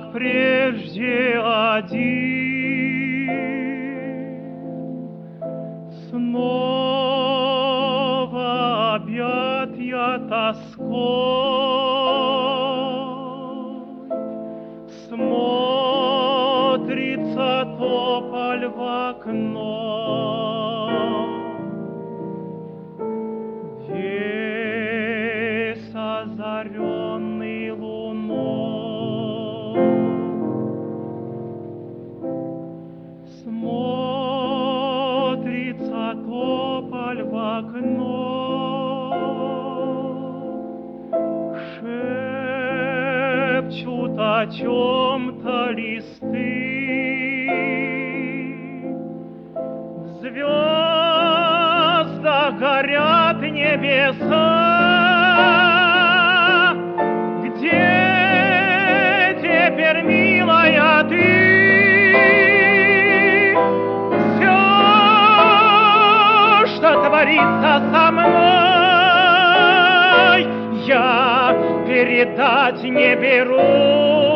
как прежде один. Снова объят я тоской, смотрится тополь в окно. Весь озаренный луной, смотрится тополь в окно, шепчут о чем-то листы, в звездах горят небеса. Где теперь, милая, ты? Все, что творится со мной, я передать не беру.